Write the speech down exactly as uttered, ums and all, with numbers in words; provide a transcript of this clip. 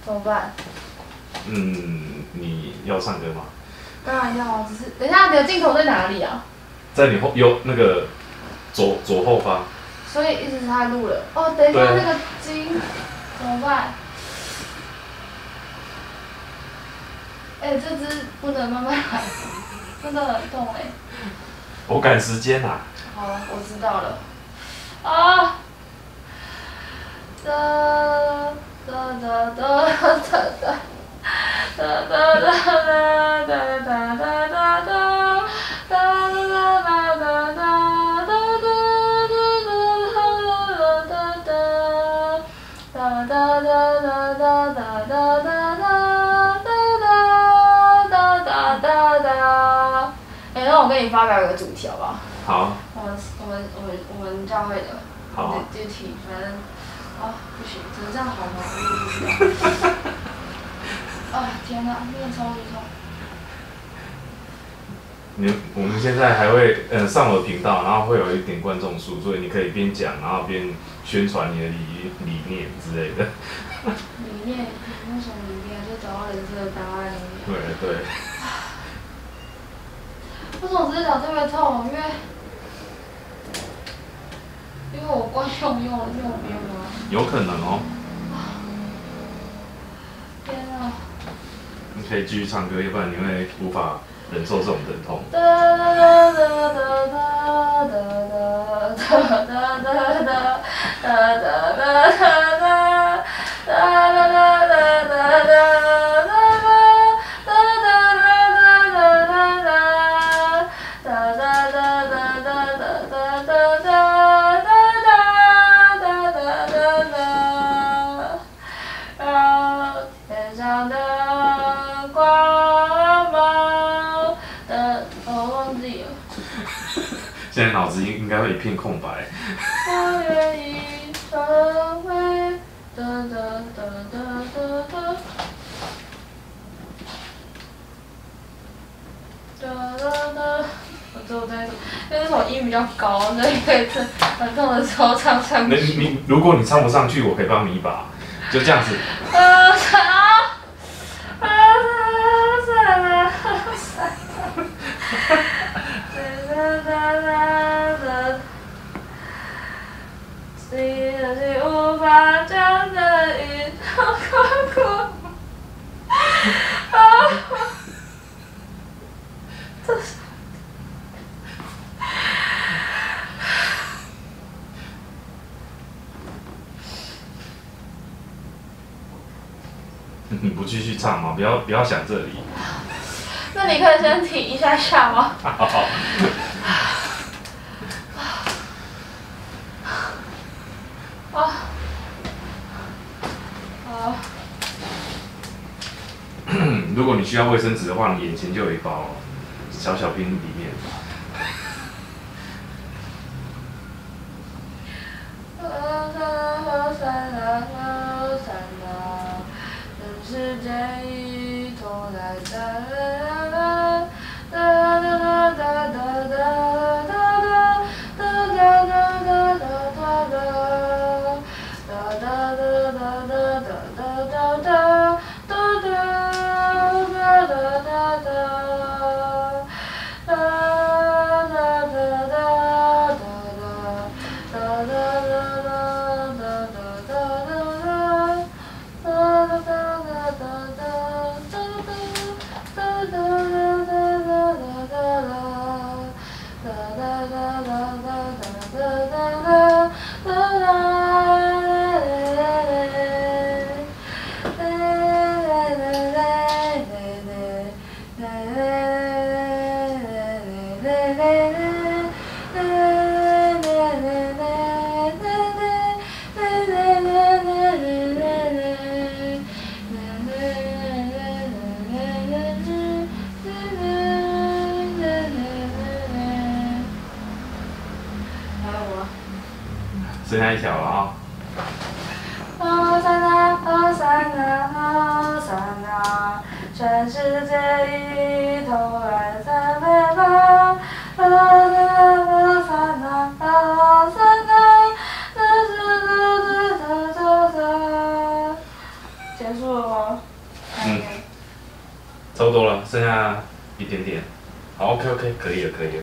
怎么办？ 嗯，你要唱歌吗？ 当然要啊，只是等一下你的镜头在哪里啊？ 在你后右那个左左后方。 所以一直是他录了。哦，等一下对那个筋怎么办？哎、欸，这只不能慢慢来，真的很痛哎、欸。 我赶时间啊。 好，我知道了。啊！哒哒哒哒哒哒。哒哒哒哒哒哒哒哒哒哒哒哒哒哒。哒哒哒哒哒哒哒哒哒哒哒哒哒哒哒。哎，那我跟你发表一个主题好不好？ 好。 我们我们我们我们教会的。 好。 这这题反正，啊不行，只能这样好吗？我也不知道。啊天哪，面超级痛。 你我们现在还会呃上我的频道，然后会有一点观众数，所以你可以边讲，然后边宣传你的理理念之类的。 理念？有什么理念？就找到人生的答案。 对对。 为什么我只是脚特别痛？因为因为我惯用用右边吗？ 有可能哦。 天啊！ 你可以继续唱歌，要不然你会无法忍受这种疼痛。 哒哒哒哒哒哒哒哒哒哒哒哒哒哒哒。哒哒哒哒哒哒哒哒哒哒哒哒。哒哒哒哒哒哒哒哒哒哒哒哒哒哒。让天上的光芒的，我忘记了。 现在脑子应应该会一片空白。 我愿意成为哒哒哒哒哒哒。哒哒哒，我最后再，因为我音比较高，所以可以在很痛的时候唱上那去。 你如果你唱不上去，我可以帮你一把，就这样子。 啊啊啊啊！你的心无法将的一道宽阔。啊！这是。 你不继续唱吗？不要不要想这里。 那你可以先停一下下吗？ 好好。 啊啊！ 如果你需要卫生纸的话，你眼前就有一包，小小瓶里面。 世界一同来哒哒哒哒哒哒哒哒哒哒哒哒哒哒剩下一条了啊。 哦山啊，哦山啊，哦山啊，全世界一同来赞美吧！哦山啊，哦山啊，哦山啊，哒哒哒哒哒哒哒。 结束了吗？ 嗯，差不多了，剩下一点点。好，OK OK，可以了可以了。